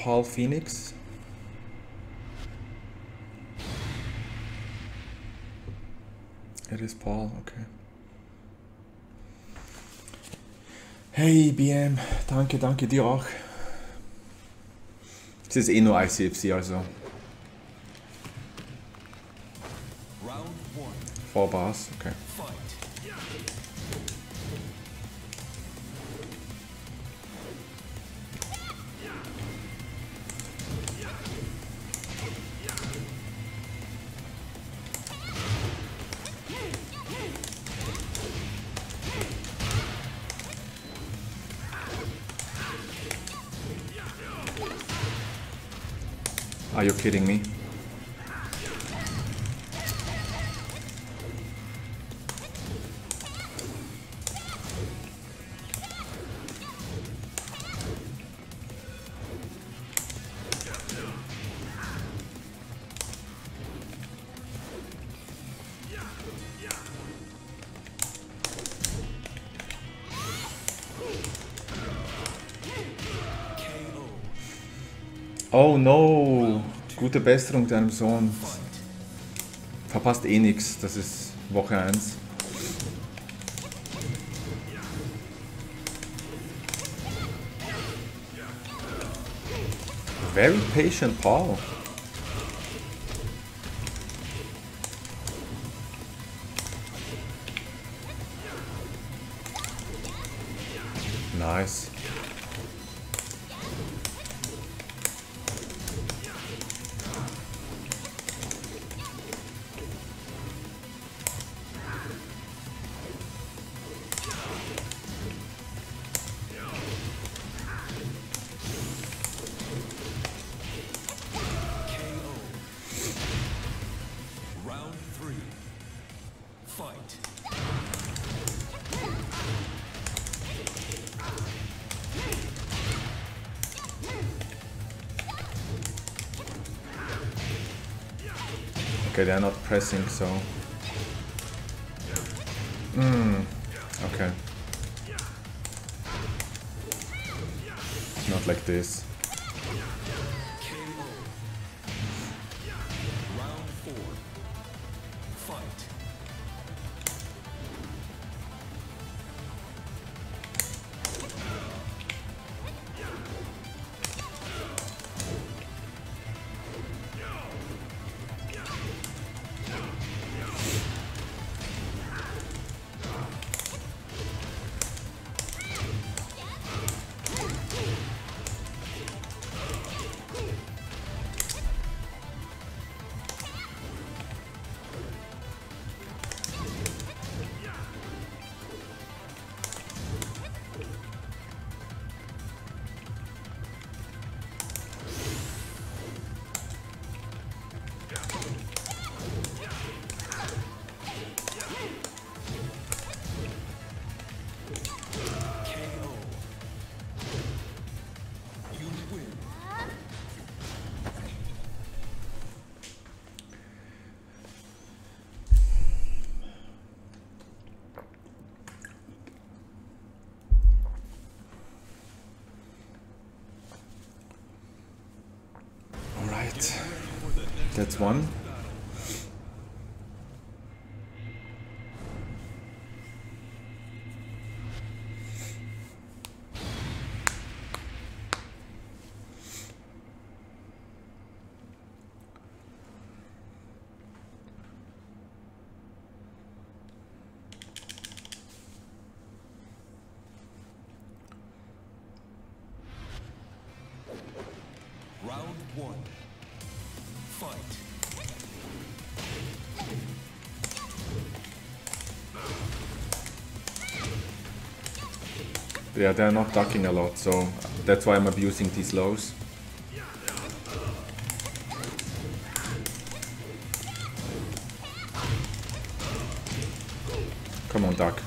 Paul Phoenix. It is Paul, okay. Hey BM, danke, danke dir auch. Es ist eh nur ICFC, also. 4 bars, okay. Are you kidding me? Oh no! Gute Besserung deinem Sohn. Verpasst eh nix, das ist Woche 1. Very patient Paul. Nice. Okay, they're not pressing, so... okay. Not like this. That's one. Round 1. Fight. Yeah, they're not ducking a lot, so that's why I'm abusing these lows. Come on, duck.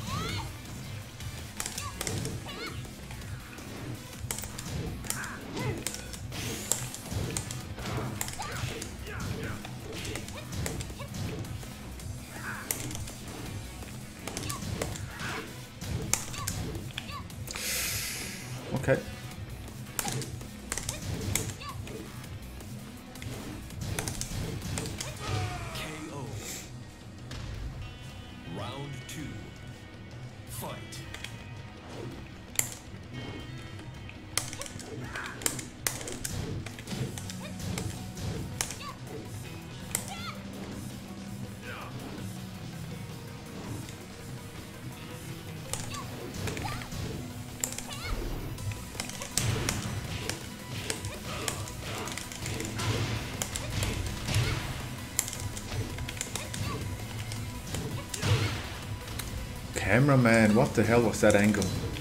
Okay. Round 2. Fight. Cameraman, what the hell was that angle?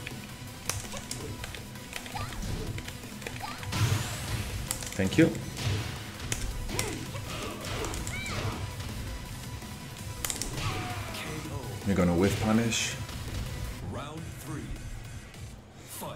Thank you. We're gonna whiff punish. Round 3. Fight.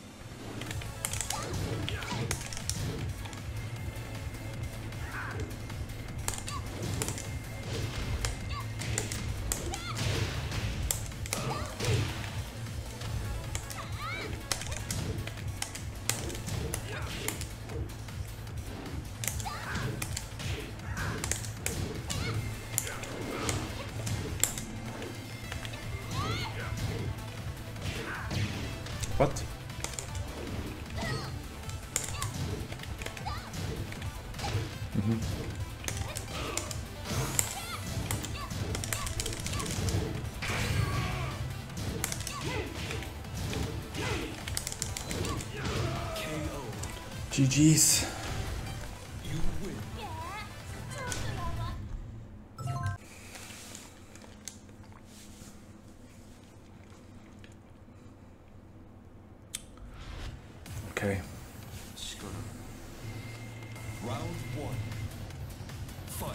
What? GG's. You win. Okay. Round 1. Fight.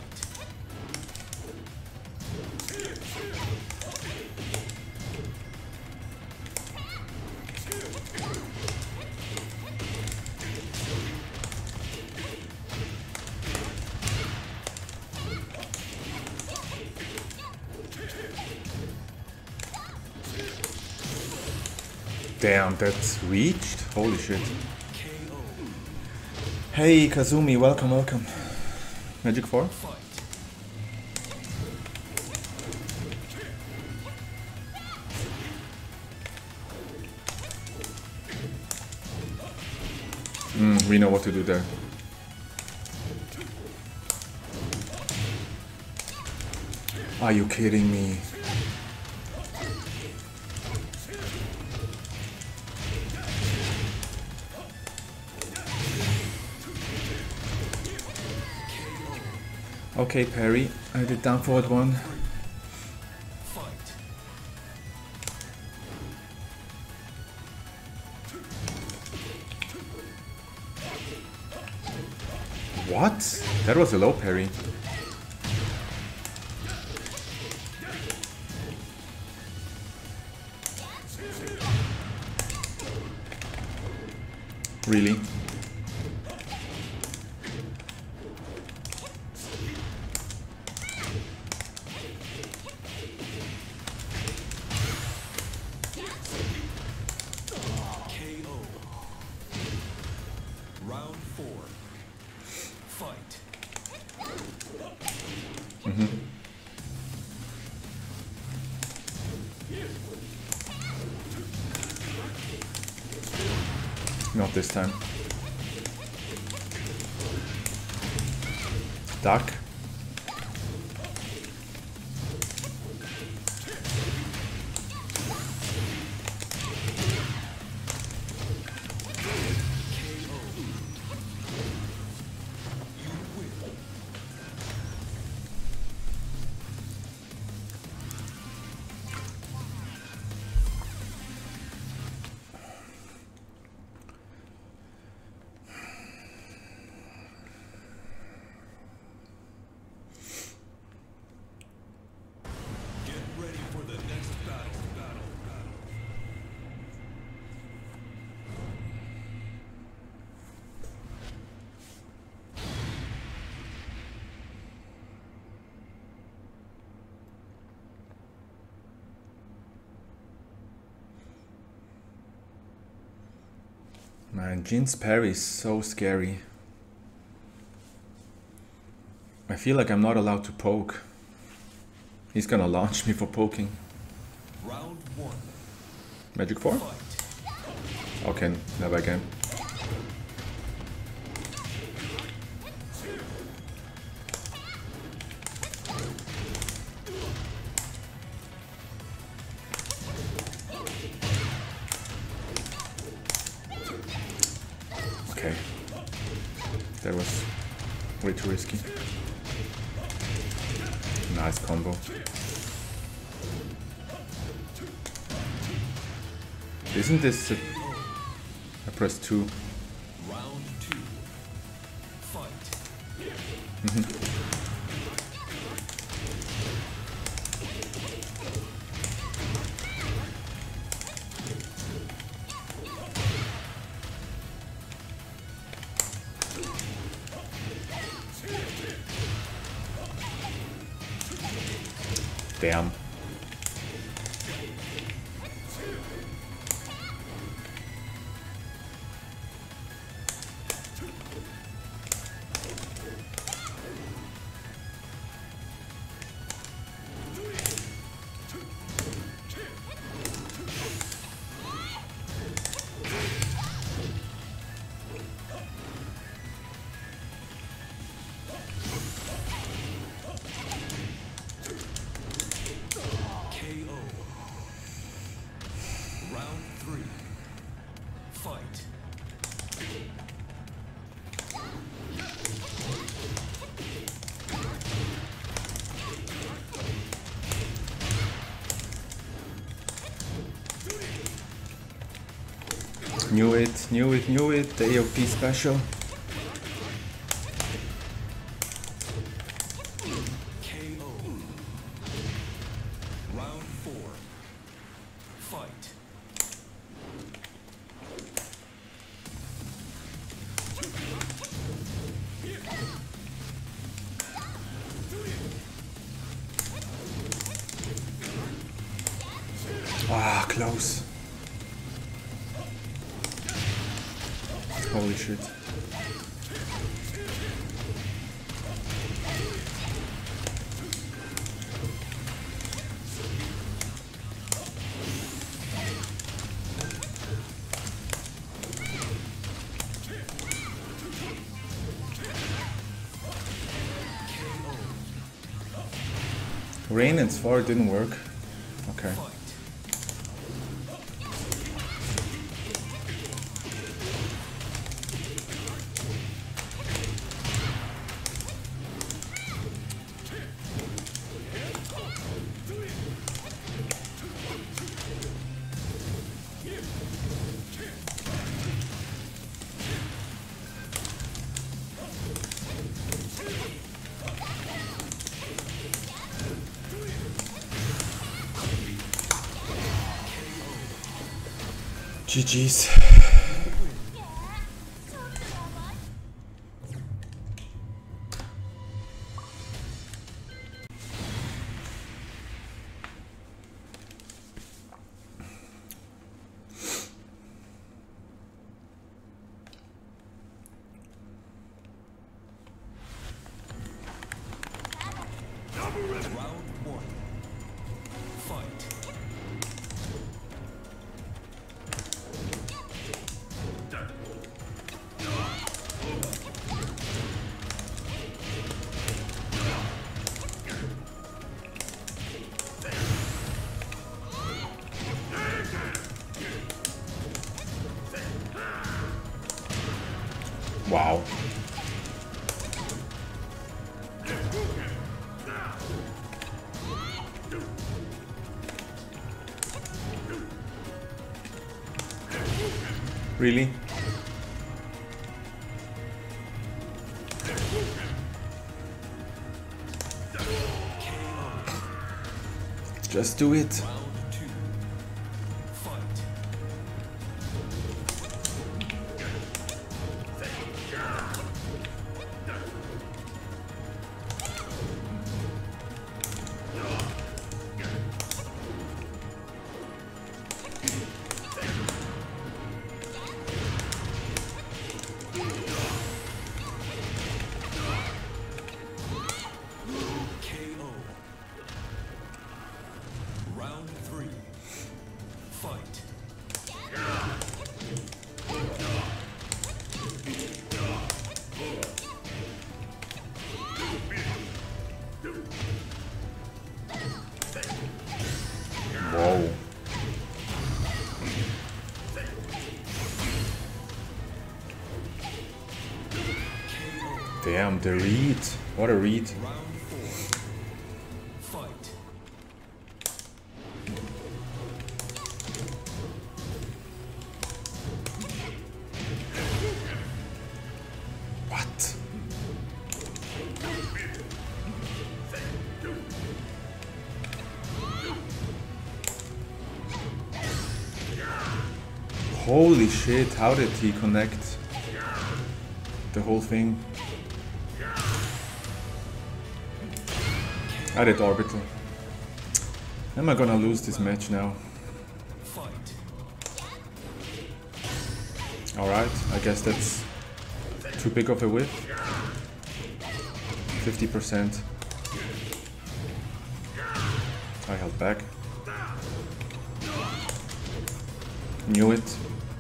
Damn, that's reached? Holy shit. KO. Hey Kazumi, welcome, welcome. Magic 4? Fight. We know what to do there. Are you kidding me? Okay, parry. I did down forward one. Fight. What? That was a low parry. Really? KO. Round 4. Fight. Not this time. Duck. Get ready for the next battle. Man, Jin's parry is so scary. I feel like I'm not allowed to poke. He's gonna launch me for poking. Round 1. Magic 4? Fight. Okay, never again. Okay. That was way too risky. Nice combo. Isn't this I pressed 2? Round 2. Fight. Damn. KO. Round 3. Fight. Knew it, knew it, knew it. The AOP special. KO. Round 4. Fight. Ah, close. Holy shit. Rain and Spar didn't work. Okay. Fight. GG's. Round 1. Fight. Wow. Really? Just do it. Round 2. Fight. Damn, the read. What a read. Round 4. Fight. What? Holy shit, how did he connect the whole thing? I did orbital. Am I gonna lose this match now? Fight. Alright, I guess that's too big of a whiff. 50%. I held back. Knew it.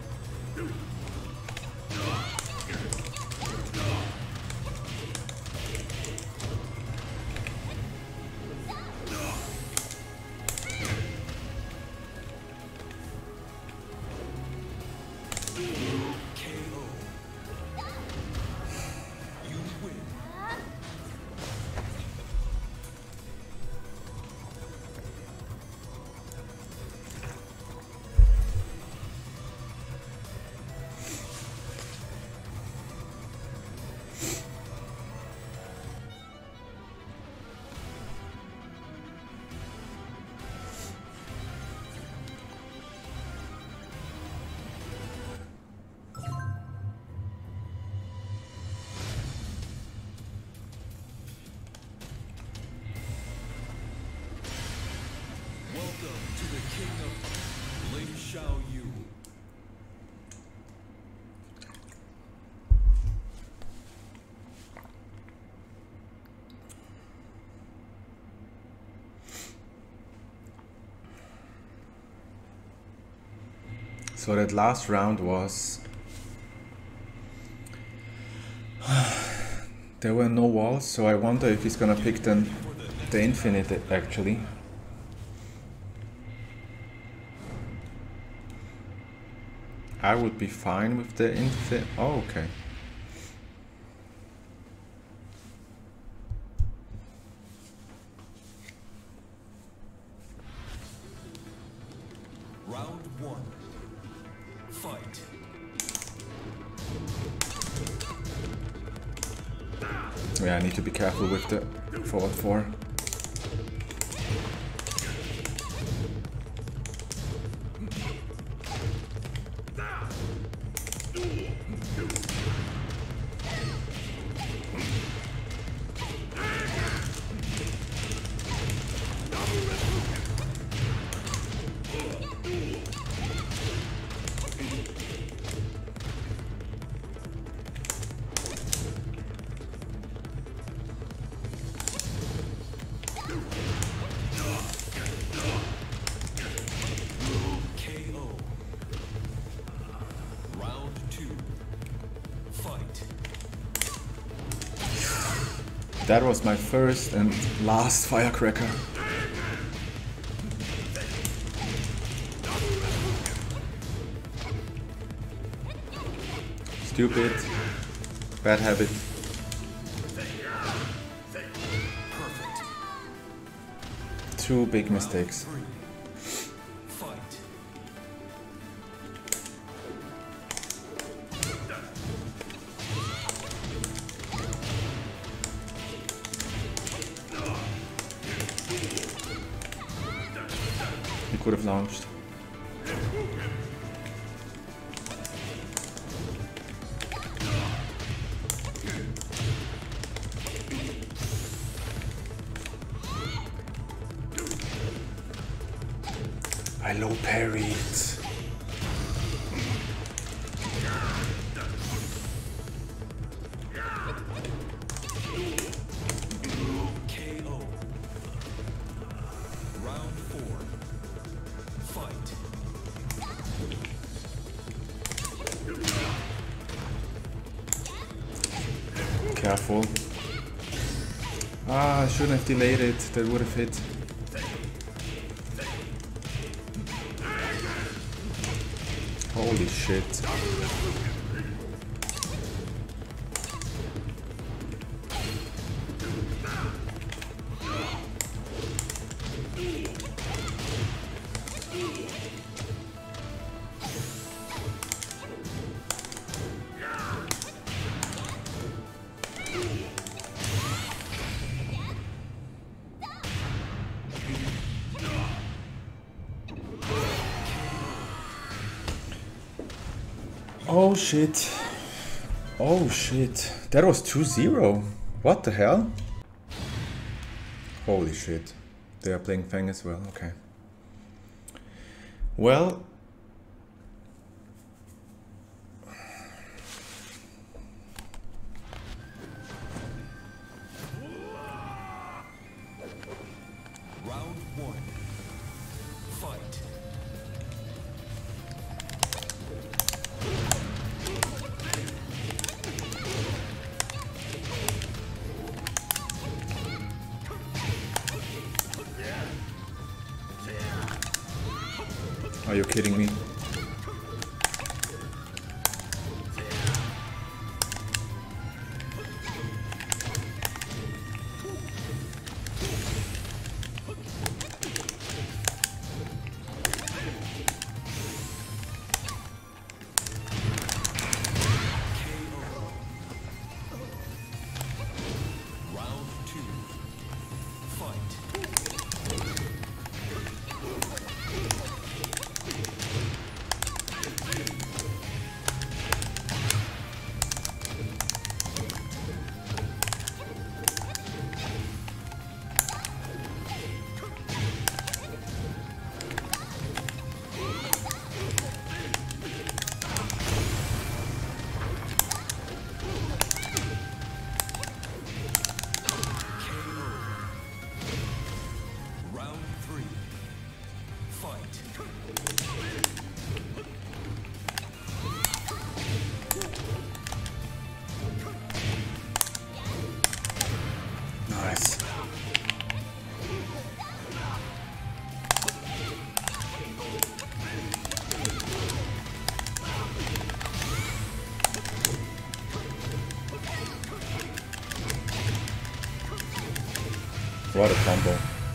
Welcome to the King of Lady Xiao Yu. So that last round was... there were no walls, so I wonder if he's gonna pick the infinite actually. I would be fine with the infinite. Oh, okay. Round 1. Fight. Yeah, I need to be careful with the forward 4. That was my first and last firecracker. Stupid. Bad habit. Two big mistakes. He could have launched. I low parried. Careful. Ah, I shouldn't have delayed it. That would have hit. Holy shit. Oh shit. Oh shit. That was 2-0. What the hell? Holy shit. They are playing Fang as well. Okay. Well. Round one. Fight. Are you kidding me? Round two. Fight. Round three. Fight. Nice. What a combo.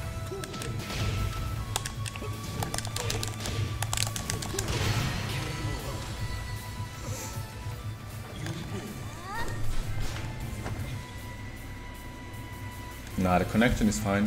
Nah, the connection is fine.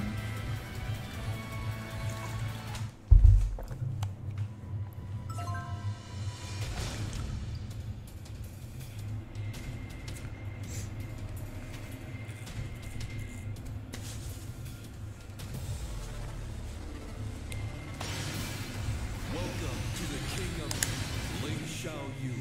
Welcome to the King of Ling Xiaoyu.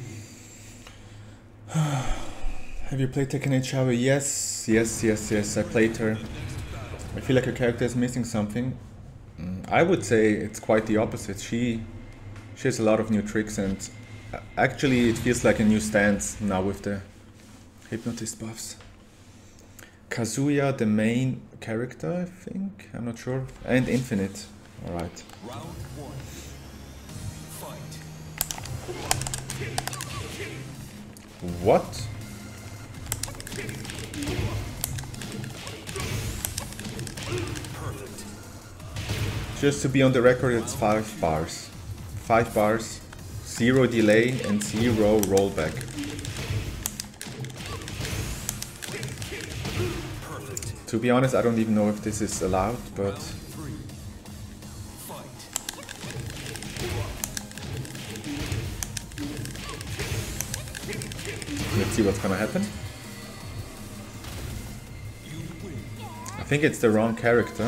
Have you played Tekken 8 Shower? Yes, I played her. I feel like her character is missing something. I would say it's quite the opposite. She has a lot of new tricks, and actually it feels like a new stance now with the hypnotist buffs. Kazuya, the main character, I think. I'm not sure. And Infinite. Alright. Round one. Fight. What? Perfect. Just to be on the record, it's 5 bars. 5 bars, 0 delay, and 0 rollback. Perfect. To be honest, I don't even know if this is allowed, but Three. Fight. let's see what's gonna happen. You win. I think it's the wrong character.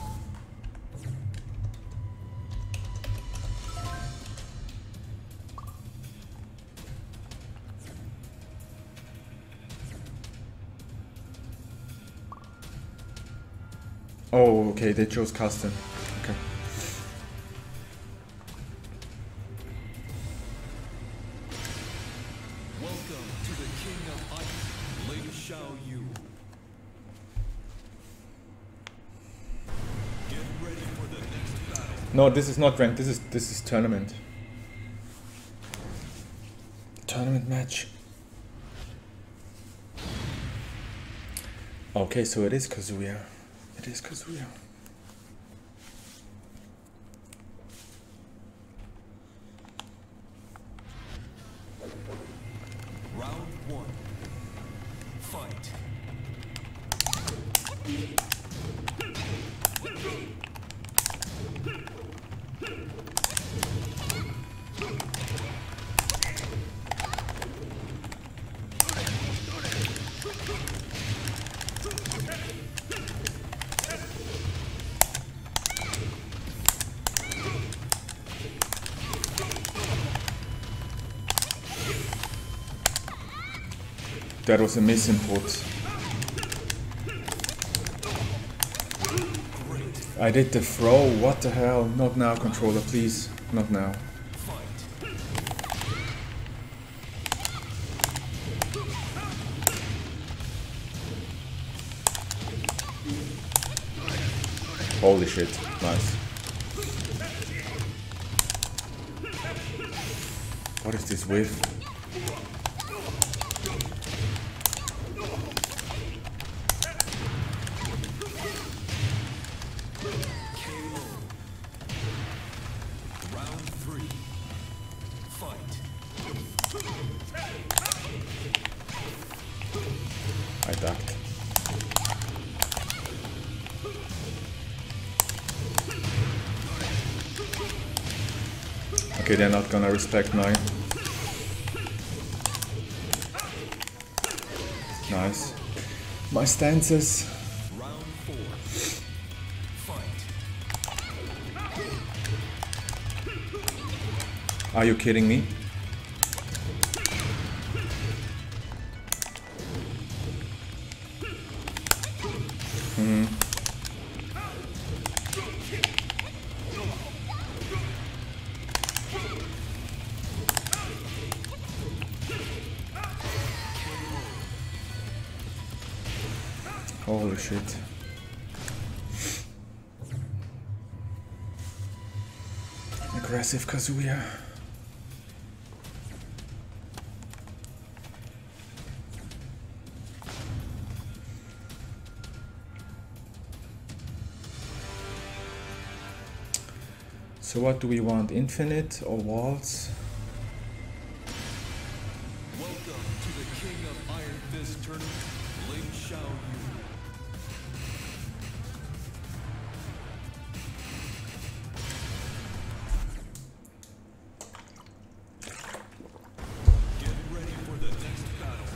Oh, okay, they chose custom. Okay. Welcome to the King of Ice, Ling Xiaoyu. Get ready for the next battle. No, this is not ranked. This is tournament. Tournament match. Okay, so it is Kazuya. It is Kazuya. Round one. Fight. That was a misinput. I did the throw, what the hell? Not now, controller, please. Not now. Holy shit, nice. What is this whiff? I ducked. Okay, they're not gonna respect mine. Nice. My stances. Round 4. Fight. Are you kidding me? Holy shit. Aggressive Kazuya. So what do we want? Infinite or walls? Welcome to the King of Iron Fist tournament, Ling Xiaoyu. Get ready for the next battle.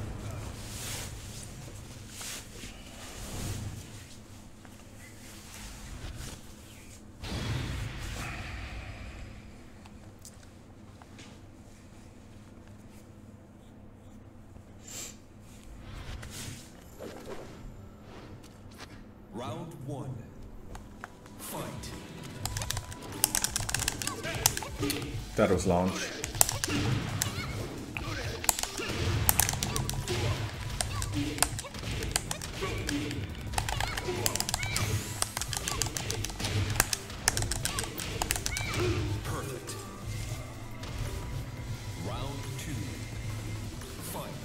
Round 1. Fight. That was launch. Perfect. Round 2. Fight.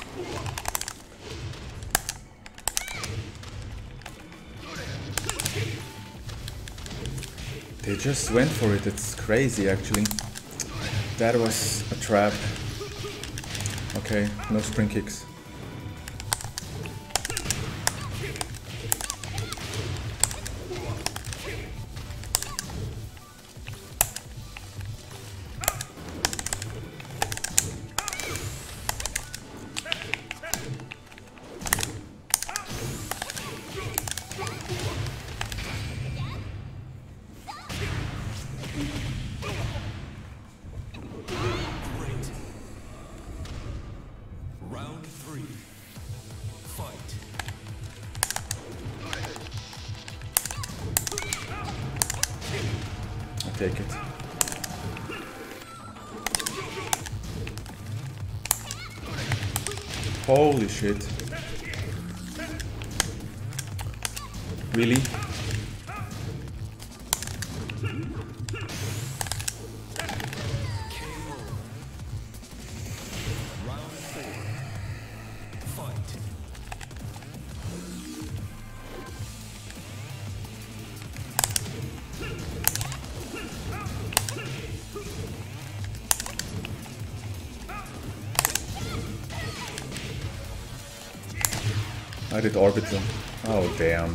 They just went for it, it's crazy actually. That was a trap. Okay, no spring kicks. Great. Round 3. Fight. I take it. Holy shit. Really? Round 4. Fight. I did orbital. Oh damn.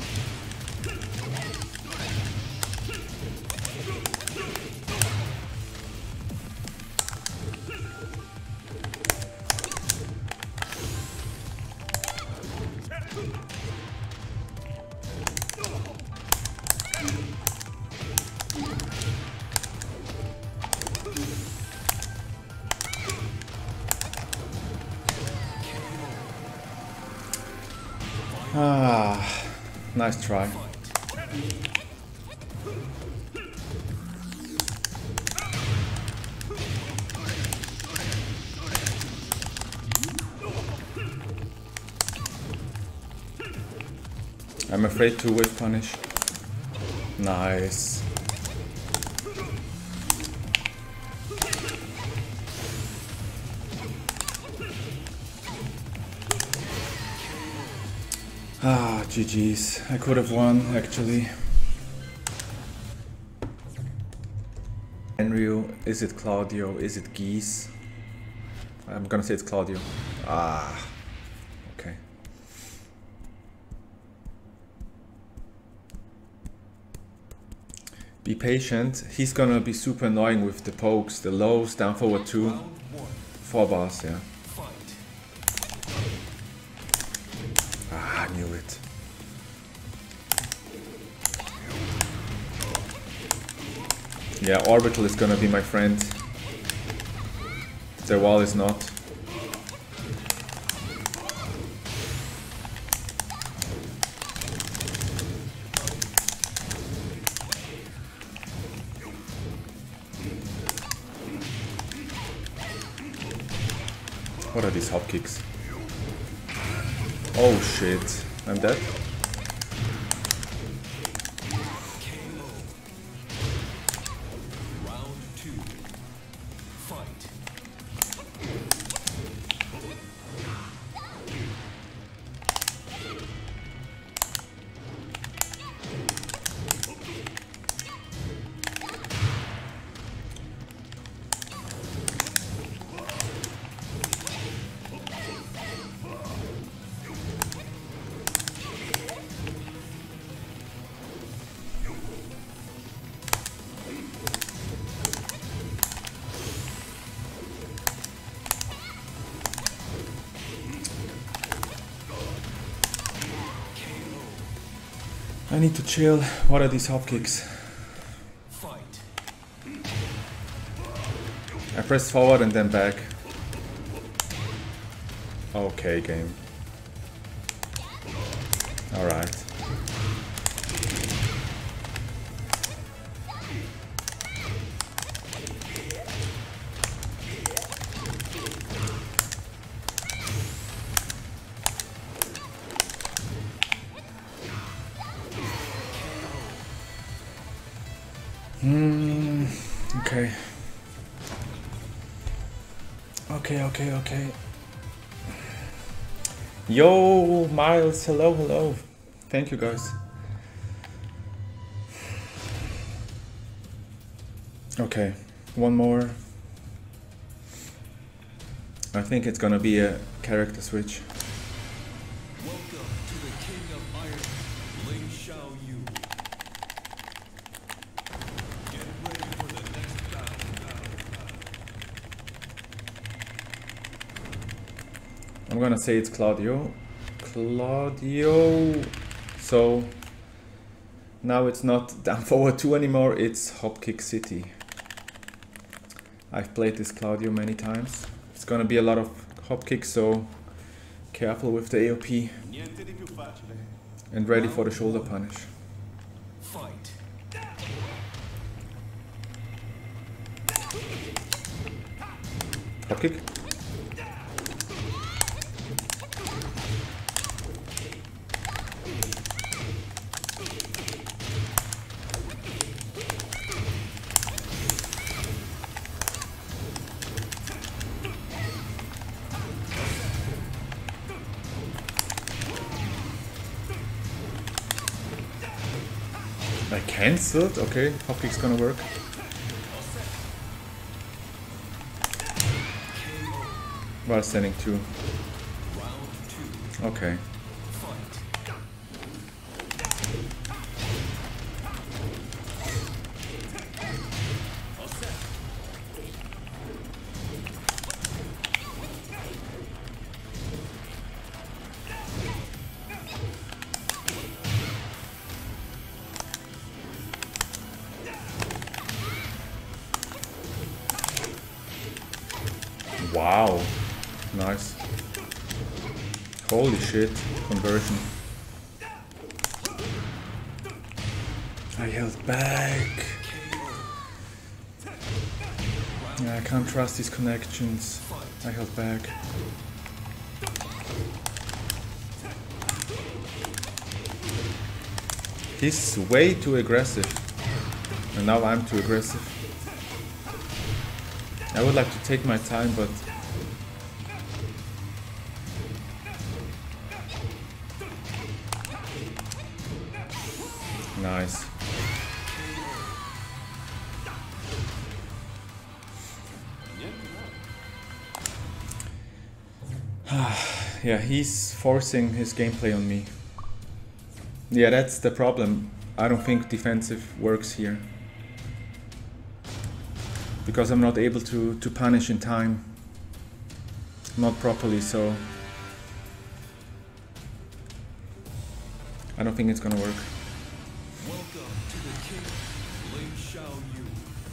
Nice try. I'm afraid to whiff punish. Nice. Ah, GG's. I could have won, actually. Enryu, is it Claudio? Is it Geese? I'm gonna say it's Claudio. Ah, okay. Be patient. He's gonna be super annoying with the pokes, the lows, down forward 2. 4 bars, yeah. Ah, I knew it. Yeah, Orbital is gonna be my friend. The wall is not. What are these hop kicks? Oh shit, I'm dead. I need to chill. What are these hop kicks? I pressed forward and then back. Okay, game. Alright. Okay. Okay. Yo, Miles, hello. Thank you, guys. Okay, one more. I think it's gonna be a character switch. Welcome to the King of Iron, Ling Xiaoyu. Get ready for the next battle. I'm gonna say it's Claudio. So now it's not down forward 2 anymore, it's Hopkick City. I've played this Claudio many times. It's gonna be a lot of hop kicks, so careful with the AOP. And ready for the shoulder punish. Hop kick. I cancelled? Okay, hop kick's gonna work. While standing 2. Okay. Wow, nice. Holy shit, conversion. I held back. Yeah, I can't trust these connections. I held back. He's way too aggressive. And now I'm too aggressive. I would like to take my time, but... Nice. Yeah, he's forcing his gameplay on me. Yeah, that's the problem. I don't think defensive works here. Because I'm not able to punish in time. Not properly, so... I don't think it's gonna work. Welcome to the king, Lin Xiaoyu.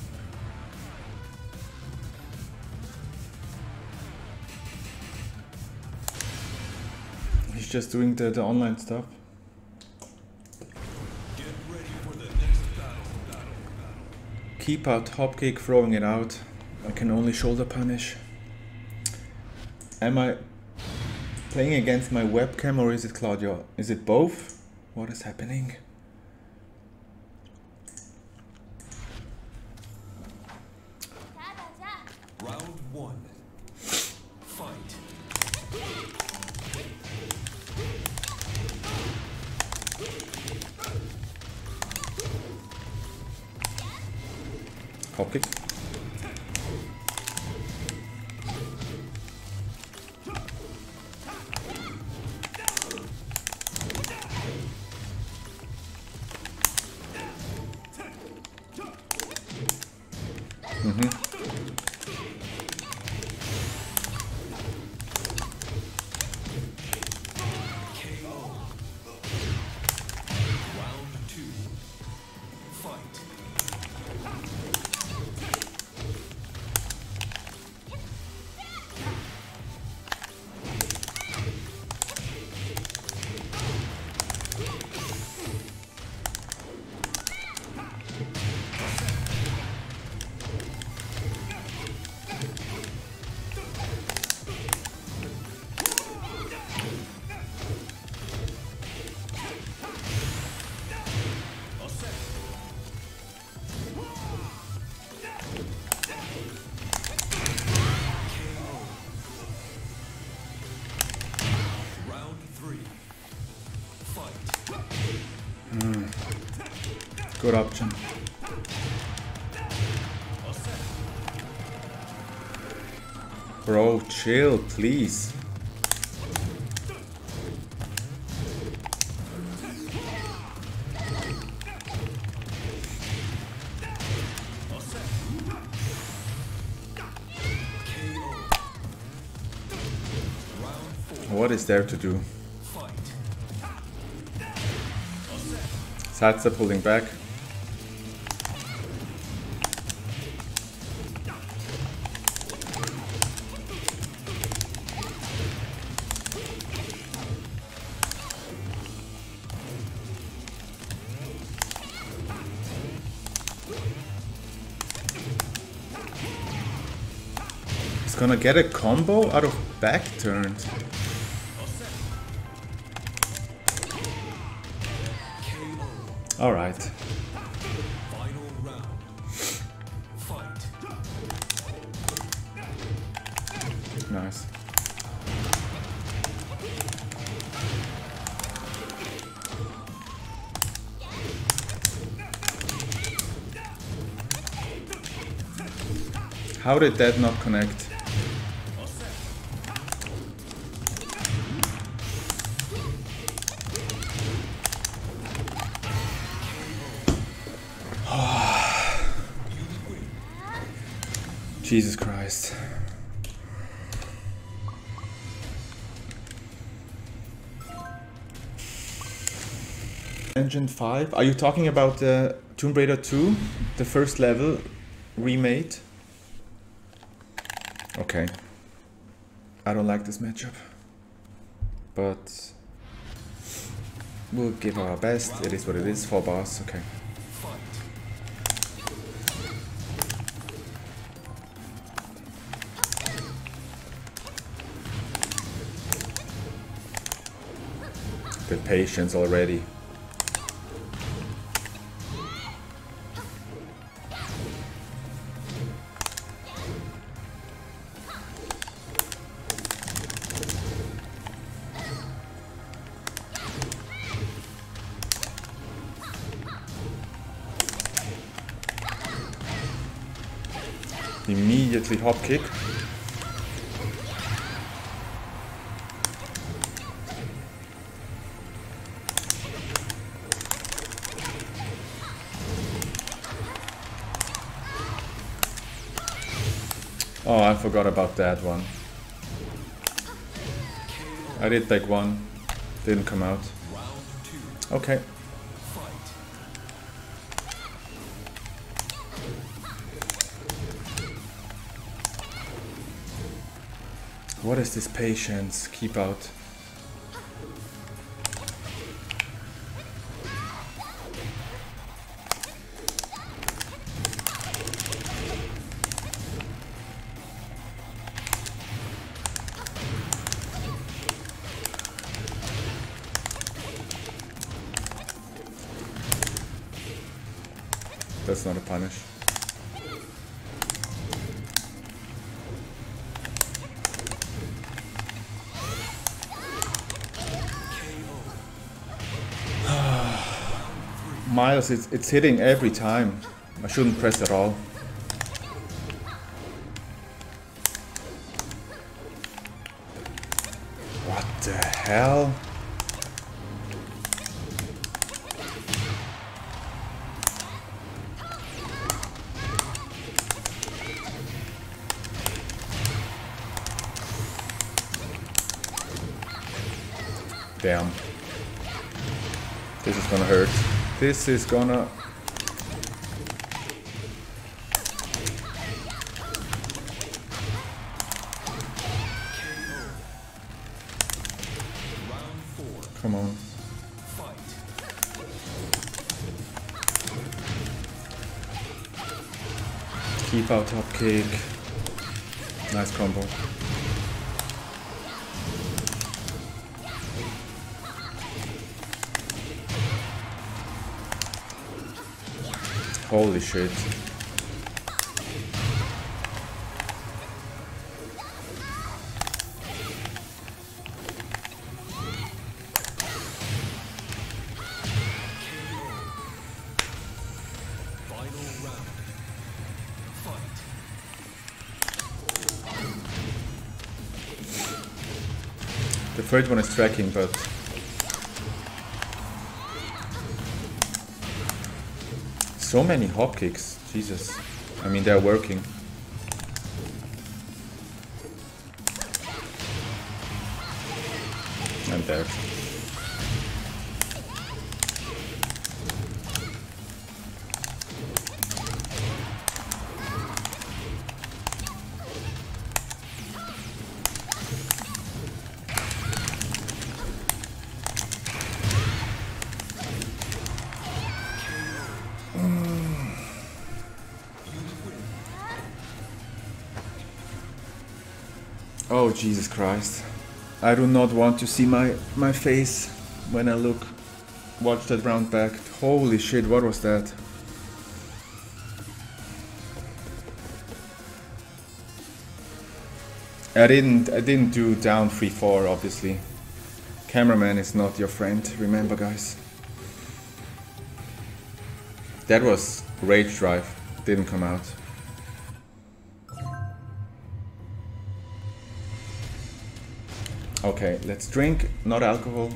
He's just doing the online stuff. Get ready for the next battle. Keep out hopkick, throwing it out. I can only shoulder punish. Am I playing against my webcam or is it Claudio? Is it both? What is happening? Round one. Fight. Hopkick. Round two. Fight. Round three. Fight. Good option. Bro, chill, please. What is there to do? Fight. Satsa pulling back. He's gonna get a combo out of back turns. All right. Final round. Fight. Nice. How did that not connect? Jesus Christ. Engine 5? Are you talking about the Tomb Raider 2? The first level remade? Okay. I don't like this matchup. But we'll give our best. It is what it is. 4 bars, okay. Fight. The patience already. Immediately hop kick. Oh, I forgot about that one. I did take one, didn't come out. Okay. What is this patience? Keep out. That's not a punish. Miles, it's hitting every time. I shouldn't press at all. What the hell? Damn. This is gonna hurt. This is gonna... Come on. Keep out top kick. Nice combo. Holy shit. The third one is tracking, but so many hop kicks, Jesus. I mean, they're working. I'm dead. Oh, Jesus Christ. I do not want to see my face when I watch that round back. Holy shit, what was that? I didn't do down 3-4, obviously. Cameraman is not your friend, remember, guys. That was Rage Drive, didn't come out. Okay, let's drink, not alcohol.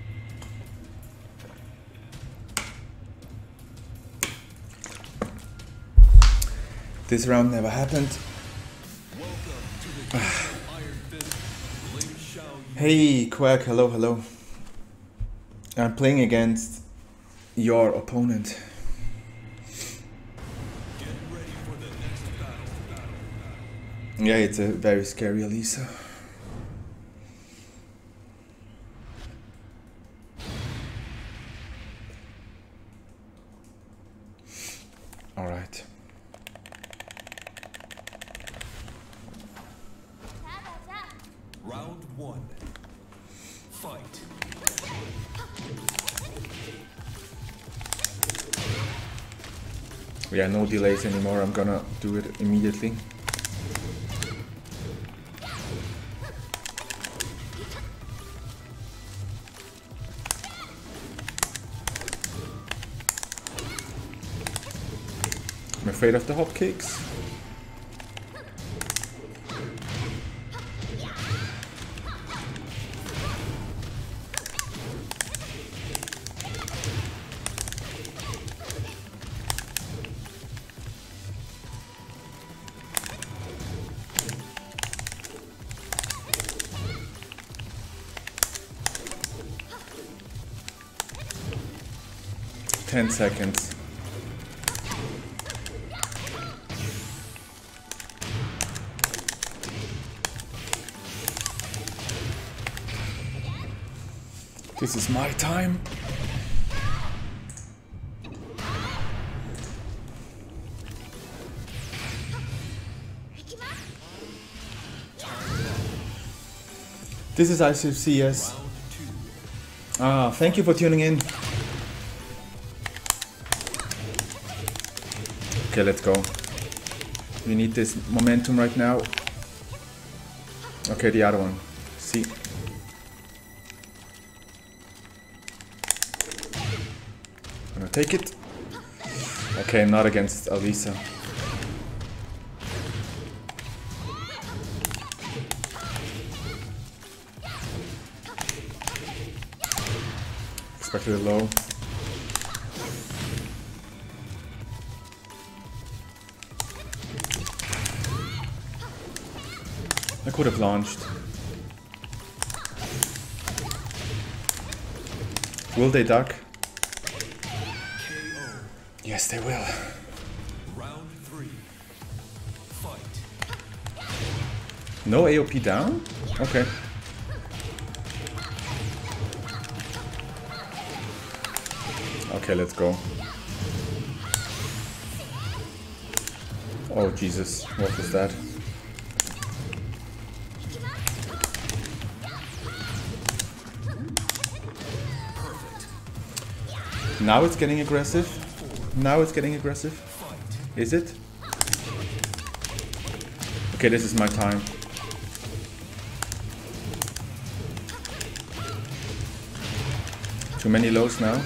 This round never happened. Hey, Quack, hello, hello. I'm playing against your opponent. Yeah, it's a very scary Elisa. All right. Round one. Fight. Yeah, no delays anymore. I'm gonna do it immediately. I'm afraid of the hotcakes. Ten seconds. This is my time. This is ICFC, yes. Ah, thank you for tuning in. Okay, let's go. We need this momentum right now. Okay, the other one. See. Gonna take it. Okay, not against Alisa. Expected it low. I could have launched. Will they duck? Yes, they will. Round 3. Fight. No AOP down? Okay. Okay, let's go. Oh, Jesus. What was that? Now it's getting aggressive. Now it's getting aggressive. Is it? Okay, this is my time. Too many lows now.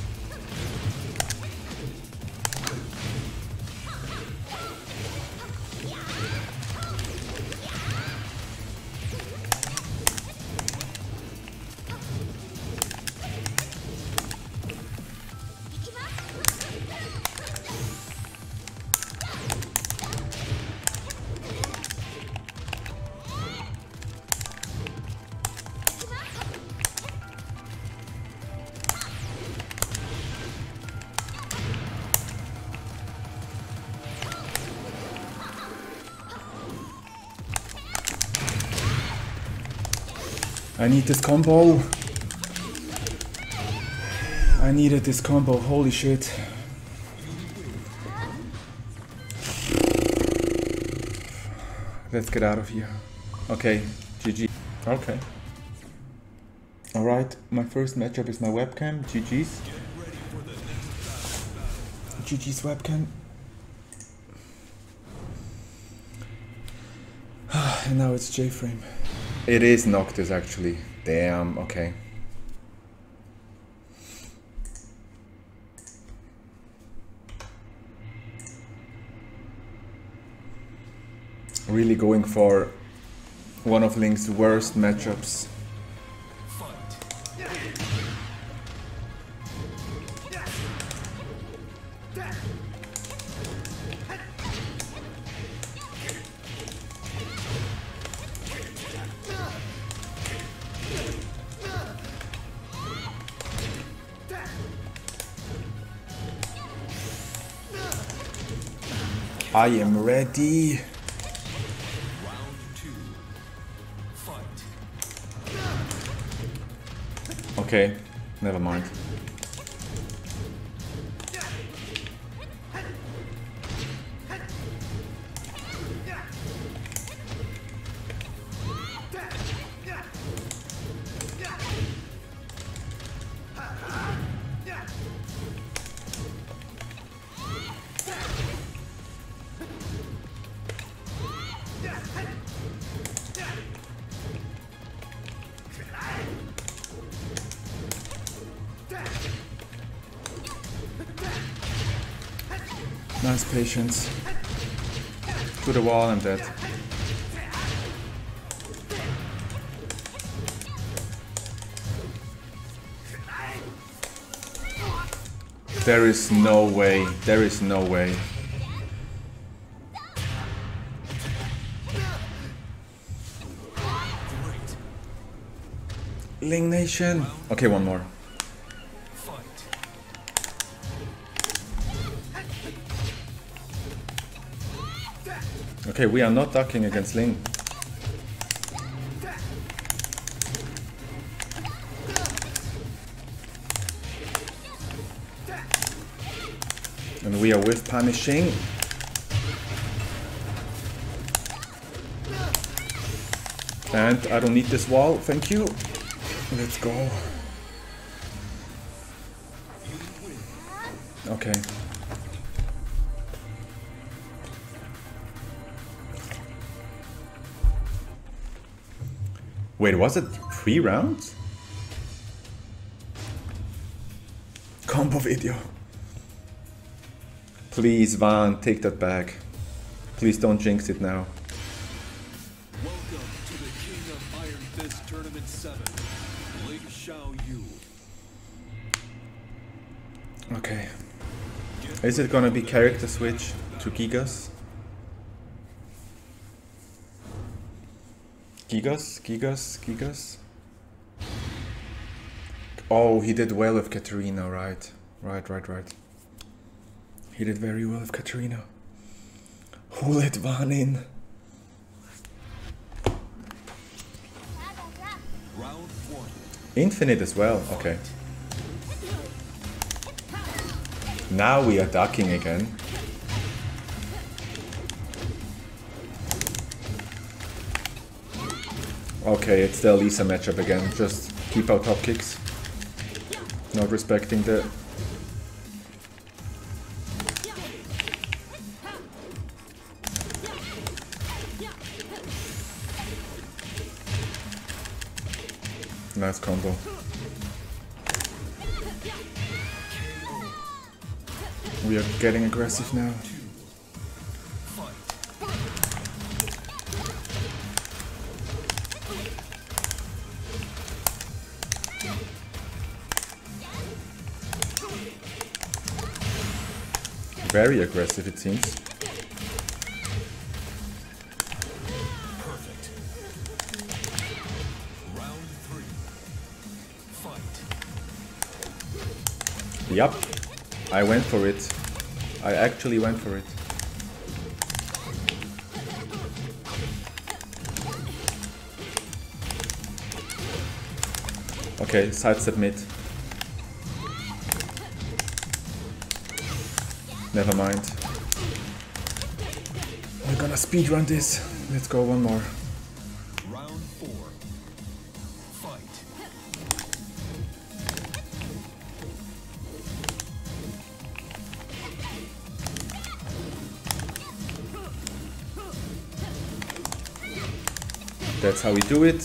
I need this combo. I needed this combo, holy shit. Let's get out of here. Okay, GG. Okay. Alright, my first matchup is my webcam, GG's. GG's webcam. And now it's J-frame. It is Noctis actually. Damn, okay. Really going for one of Link's worst matchups. I am ready. Round 2. Fight. Okay, never mind. has patience. To the wall, I'm dead. There is no way. There is no way. Ling Nation. Okay, one more. Okay, we are not ducking against Ling. And we are with punishing. And I don't need this wall, thank you. Let's go. Okay. Wait, was it 3 rounds? Combo video. Please, Van, take that back. Please don't jinx it now. Welcome to the King of Iron Fist Tournament 7, Lei Xiaoyu. Okay. Is it gonna be character switch to Gigas? Gigas? Oh, he did well with Katarina, right. Right. He did very well with Katarina. Who let Van in? Round 1. Infinite as well, okay. Now we are ducking again. Okay, it's the Elisa matchup again. Just keep out top kicks. Not respecting the... Nice combo. We are getting aggressive now. Very aggressive, it seems. Perfect. Round 3. Fight. Yup. I went for it. I actually went for it. Okay, side submit. Never mind. We're gonna speedrun this. Let's go one more. Round 4. Fight. That's how we do it.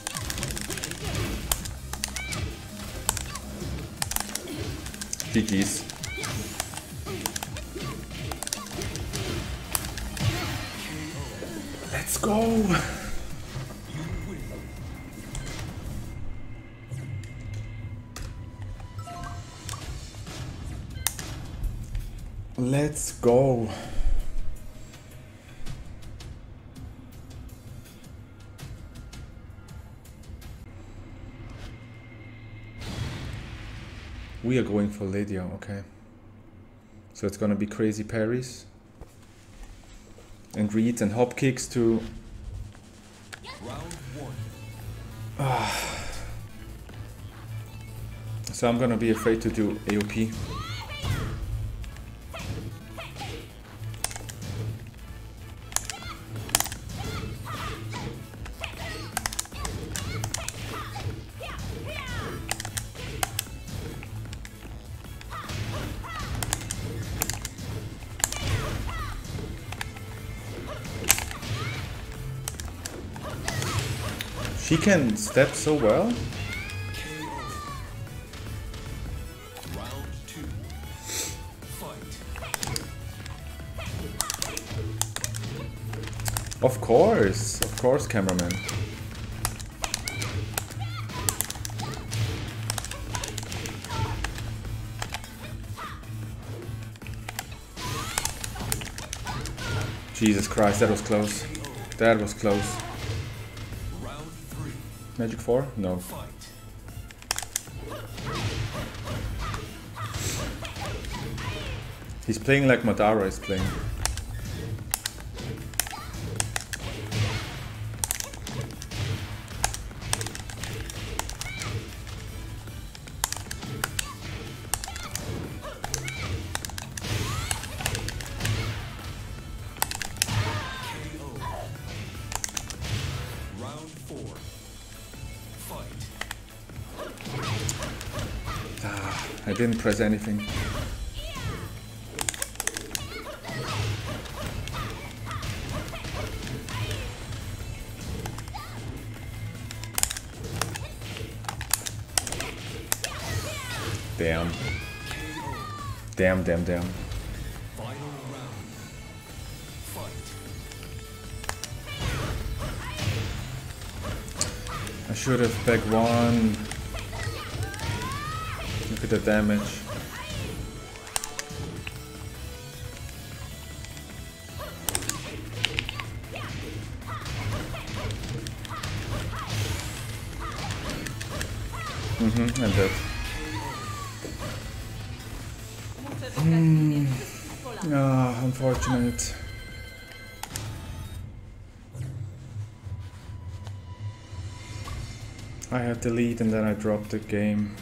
GG's. Let's go. Let's go. We are going for Lydia, okay. So it's gonna be crazy parries. And reads and hop kicks to... Round 1. So I'm gonna be afraid to do AOP. She can step so well. Round 2. Fight. Of course, cameraman. Jesus Christ, that was close. That was close. Round 3. Magic 4? No. Fight. He's playing like Madara is playing. Round 4. Fight. I didn't press anything. Damn. Damn. Final round. Fight. I should have back one. Look at the damage. I'm dead. Ah, unfortunate. I had the lead and then I dropped the game.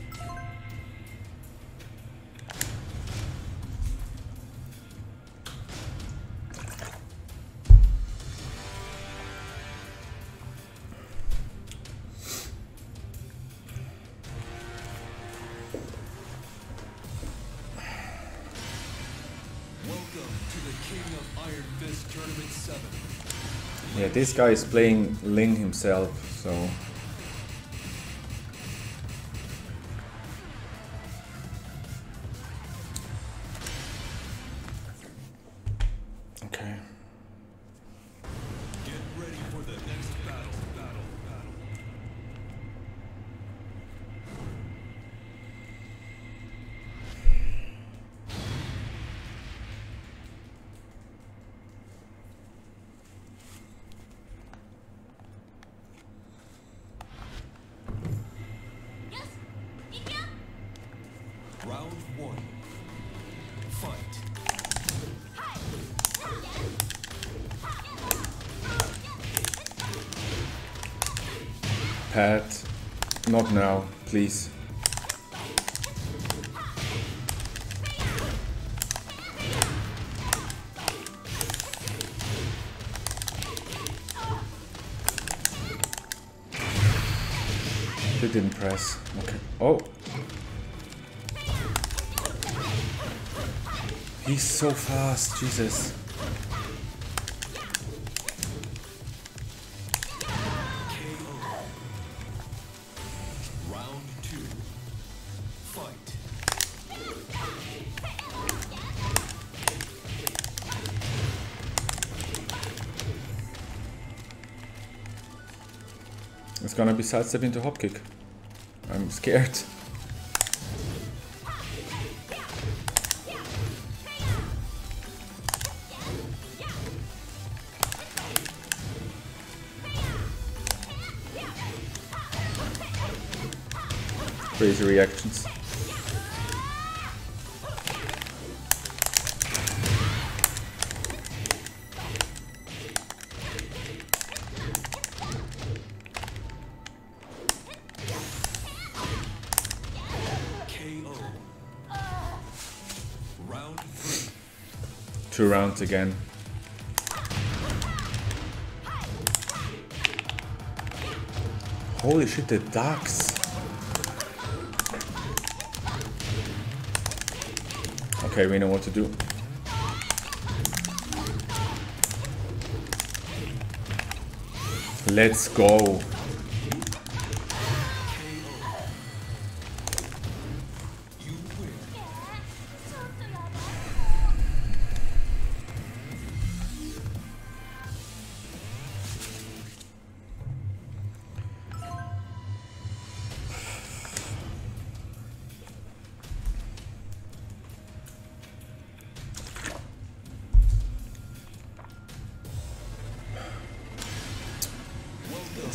Yeah, this guy is playing Ling himself, so... Okay. Get ready for the next battle. Round 1. Fight. Pat, not now, please. They didn't press. Okay. Oh! He's so fast, Jesus. Round 2. Fight. It's gonna be sidestep into hop kick. I'm scared. Crazy reactions. KO. Round 3. 2 rounds again. Holy shit, the ducks. Okay, we know what to do. Let's go.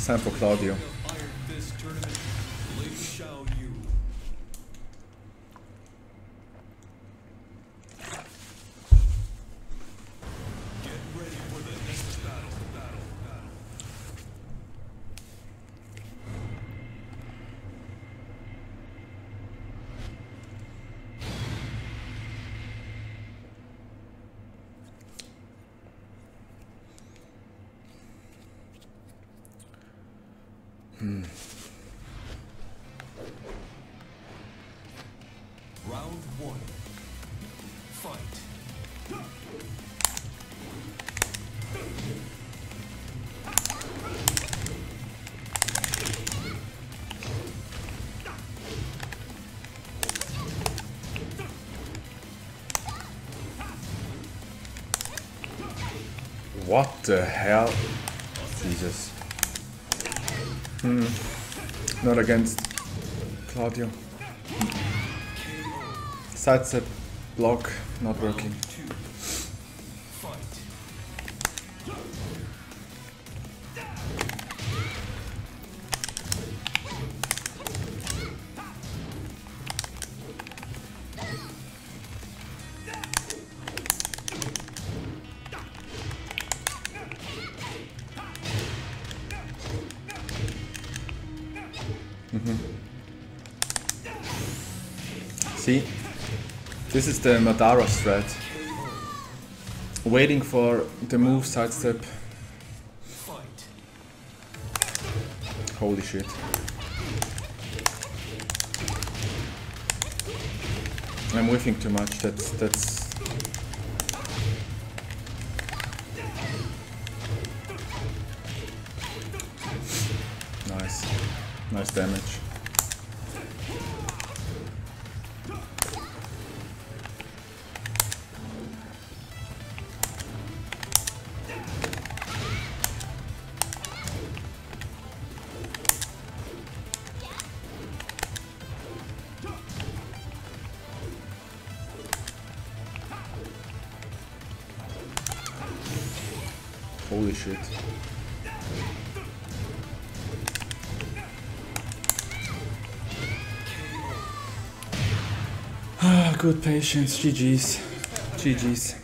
It's time for Claudio. Iron Fist Tournament, Lady Xiao Yu. Get ready for the next battle. Round one. Fight. What the hell? Jesus. Not against Claudio. Sidestep block not working. Two. Fight. See? This is the Madara strat. Waiting for the move sidestep. Fight. Holy shit. I'm whiffing too much. That's nice. Nice damage. Holy shit. Ah, good patience. GG's. GG's.